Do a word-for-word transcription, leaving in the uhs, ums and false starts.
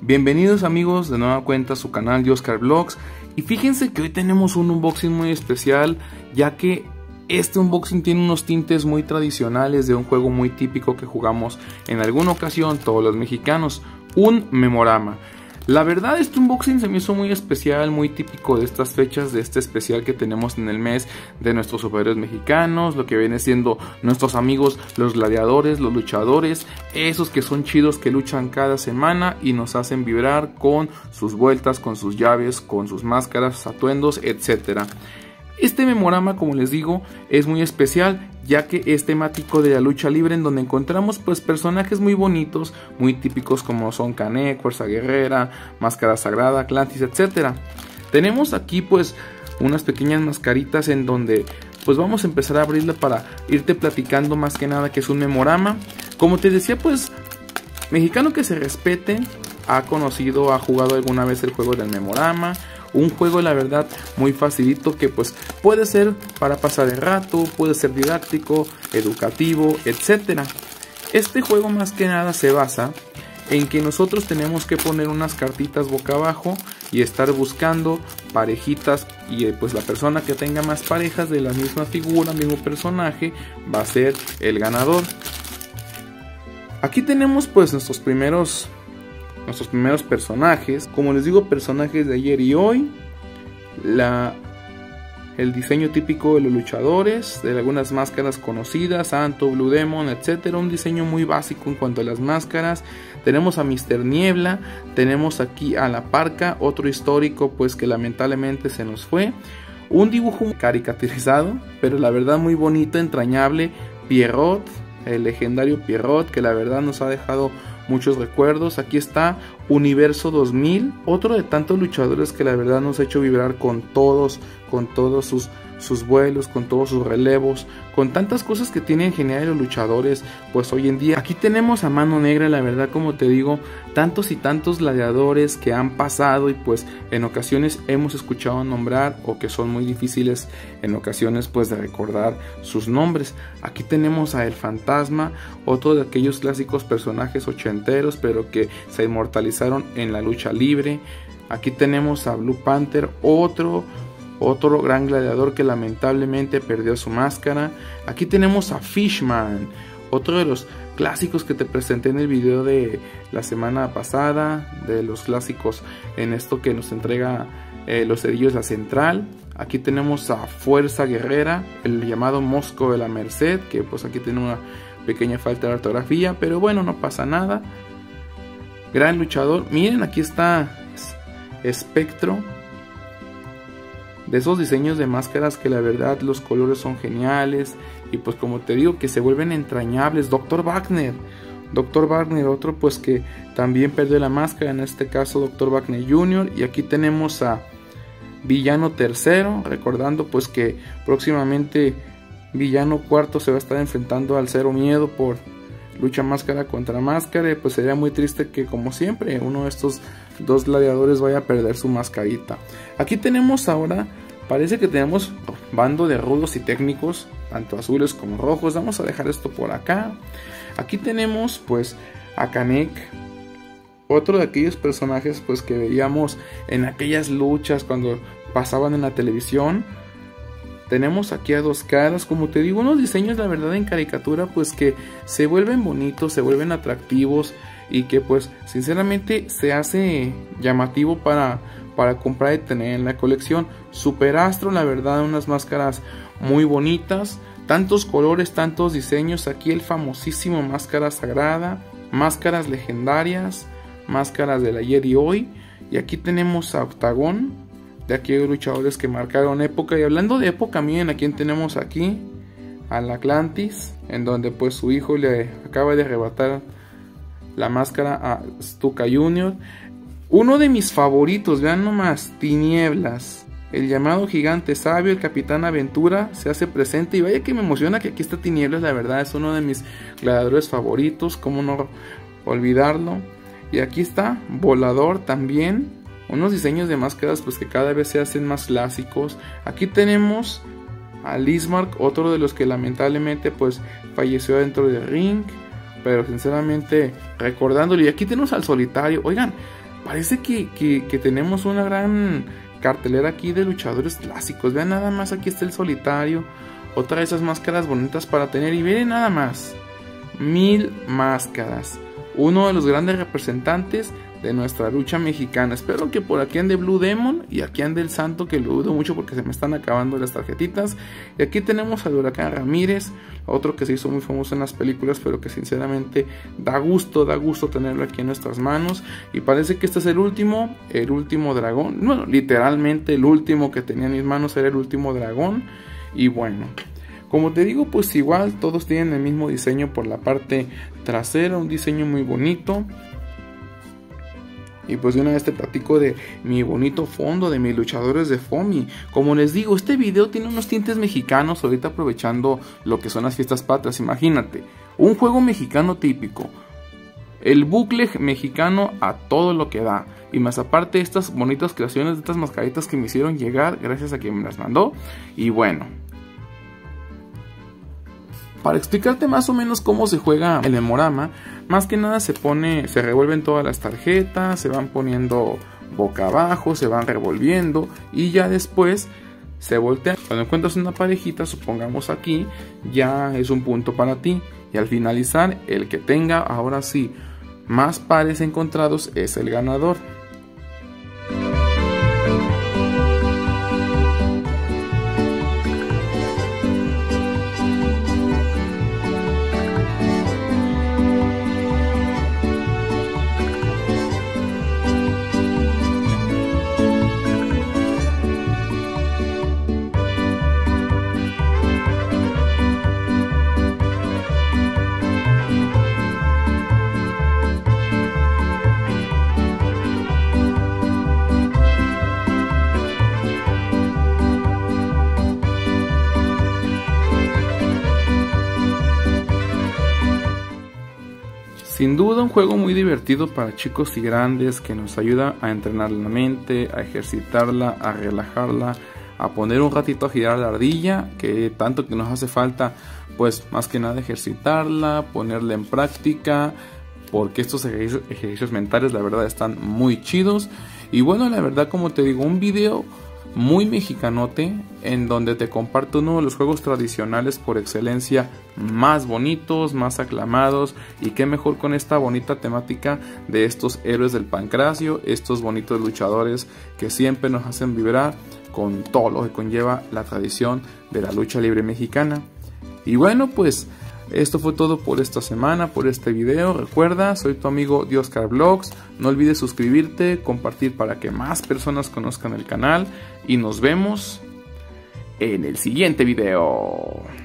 Bienvenidos amigos de nueva cuenta a su canal de Oscar Vlogs. Y fíjense que hoy tenemos un unboxing muy especial, ya que este unboxing tiene unos tintes muy tradicionales de un juego muy típico que jugamos en alguna ocasión todos los mexicanos, un memorama. La verdad, este unboxing se me hizo muy especial, muy típico de estas fechas, de este especial que tenemos en el mes de nuestros superhéroes mexicanos, lo que viene siendo nuestros amigos los gladiadores, los luchadores, esos que son chidos, que luchan cada semana y nos hacen vibrar con sus vueltas, con sus llaves, con sus máscaras, atuendos, etcétera. Este memorama, como les digo, es muy especial, ya que es temático de la lucha libre, en donde encontramos pues personajes muy bonitos, muy típicos como son Canek, Fuerza Guerrera, Máscara Sagrada, Atlantis, etcétera. Tenemos aquí pues unas pequeñas mascaritas en donde pues vamos a empezar a abrirla para irte platicando más que nada que es un memorama. Como te decía, pues mexicano que se respete, ha conocido, ha jugado alguna vez el juego del memorama. Un juego, la verdad, muy facilito, que pues puede ser para pasar el rato, puede ser didáctico, educativo, etcétera. Este juego más que nada se basa en que nosotros tenemos que poner unas cartitas boca abajo y estar buscando parejitas, y pues la persona que tenga más parejas de la misma figura, mismo personaje, va a ser el ganador. Aquí tenemos pues nuestros primeros... Nuestros primeros personajes, como les digo, personajes de ayer y hoy. La, el diseño típico de los luchadores, de algunas máscaras conocidas, Santo, Blue Demon, etcétera. Un diseño muy básico en cuanto a las máscaras. Tenemos a Mister Niebla, tenemos aquí a la Parca, otro histórico pues que lamentablemente se nos fue. Un dibujo caricaturizado, pero la verdad muy bonito, entrañable. Pierrot, el legendario Pierrot, que la verdad nos ha dejado muchos recuerdos. Aquí está Universo dos mil, otro de tantos luchadores que la verdad nos ha hecho vibrar con todos, con todos sus, sus vuelos, con todos sus relevos, con tantas cosas que tienen genial los luchadores pues hoy en día. Aquí tenemos a Mano Negra, la verdad, como te digo, tantos y tantos gladiadores que han pasado y pues en ocasiones hemos escuchado nombrar, o que son muy difíciles en ocasiones pues de recordar sus nombres. Aquí tenemos a El Fantasma, otro de aquellos clásicos personajes ochenteros pero que se inmortalizaron en la lucha libre. Aquí tenemos a Blue Panther, otro Otro gran gladiador que lamentablemente perdió su máscara. Aquí tenemos a Fishman, otro de los clásicos que te presenté en el video de la semana pasada, de los clásicos en esto que nos entrega eh, los cerillos La Central. Aquí tenemos a Fuerza Guerrera, el llamado Mosco de la Merced, que pues aquí tiene una pequeña falta de ortografía, pero bueno, no pasa nada. Gran luchador. Miren, aquí está Espectro. De esos diseños de máscaras que la verdad los colores son geniales y pues como te digo que se vuelven entrañables. Doctor Wagner, Doctor Wagner, otro pues que también perdió la máscara, en este caso Doctor Wagner junior Y aquí tenemos a Villano Tercero, recordando pues que próximamente Villano Cuarto se va a estar enfrentando al Cero Miedo por lucha máscara contra máscara, y pues sería muy triste que, como siempre, uno de estos dos gladiadores vaya a perder su mascarita. Aquí tenemos ahora, parece que tenemos bando de rudos y técnicos, tanto azules como rojos. Vamos a dejar esto por acá. Aquí tenemos pues a Canek, otro de aquellos personajes pues que veíamos en aquellas luchas cuando pasaban en la televisión. Tenemos aquí a Dos Caras, como te digo, unos diseños la verdad en caricatura pues que se vuelven bonitos, se vuelven atractivos y que pues sinceramente se hace llamativo para, para comprar y tener en la colección. Superastro, la verdad, unas máscaras muy bonitas, tantos colores, tantos diseños. Aquí el famosísimo Máscara Sagrada, máscaras legendarias, máscaras del ayer y hoy. Y aquí tenemos a Octagón, de aquellos luchadores que marcaron época. Y hablando de época, miren a quién tenemos aquí, al Atlantis, en donde pues su hijo le acaba de arrebatar la máscara a Stuka junior Uno de mis favoritos, vean nomás, Tinieblas, el llamado Gigante Sabio, el Capitán Aventura se hace presente. Y vaya que me emociona que aquí está Tinieblas, la verdad es uno de mis gladiadores favoritos, cómo no olvidarlo. Y aquí está Volador también. Unos diseños de máscaras pues que cada vez se hacen más clásicos. Aquí tenemos a Lismark, otro de los que lamentablemente pues falleció dentro del ring, pero sinceramente recordándolo. Y aquí tenemos al Solitario. Oigan, parece que, que, que tenemos una gran cartelera aquí de luchadores clásicos. Vean nada más, aquí está el Solitario, otra de esas máscaras bonitas para tener. Y miren nada más, mil máscaras, uno de los grandes representantes de nuestra lucha mexicana. Espero que por aquí ande Blue Demon y aquí ande el Santo, que lo dudo mucho porque se me están acabando las tarjetitas. Y aquí tenemos al Huracán Ramírez, otro que se hizo muy famoso en las películas, pero que sinceramente da gusto, da gusto tenerlo aquí en nuestras manos. Y parece que este es el último, el último dragón. Bueno, literalmente el último que tenía en mis manos era el último dragón. Y bueno, como te digo, pues igual todos tienen el mismo diseño por la parte trasera, un diseño muy bonito. Y pues de una vez te platico de mi bonito fondo, de mis luchadores de F O M I. Como les digo, este video tiene unos tintes mexicanos, ahorita aprovechando lo que son las fiestas patrias. Imagínate, un juego mexicano típico, el bucle mexicano a todo lo que da. Y más aparte estas bonitas creaciones de estas mascaritas que me hicieron llegar gracias a quien me las mandó. Y bueno, para explicarte más o menos cómo se juega el Emorama, más que nada se pone, se revuelven todas las tarjetas, se van poniendo boca abajo, se van revolviendo y ya después se voltean. Cuando encuentras una parejita, supongamos aquí, ya es un punto para ti. Y al finalizar, el que tenga ahora sí más pares encontrados es el ganador. Sin duda un juego muy divertido para chicos y grandes, que nos ayuda a entrenar la mente, a ejercitarla, a relajarla, a poner un ratito a girar la ardilla, que tanto que nos hace falta, pues más que nada ejercitarla, ponerla en práctica, porque estos ejercicios, ejercicios mentales la verdad están muy chidos. Y bueno, la verdad, como te digo, un video muy mexicanote, en donde te comparto uno de los juegos tradicionales por excelencia más bonitos, más aclamados, y qué mejor con esta bonita temática de estos héroes del pancracio, estos bonitos luchadores que siempre nos hacen vibrar con todo lo que conlleva la tradición de la lucha libre mexicana. Y bueno, pues esto fue todo por esta semana, por este video. Recuerda, soy tu amigo Dioscar Vlogs. No olvides suscribirte, compartir para que más personas conozcan el canal. Y nos vemos en el siguiente video.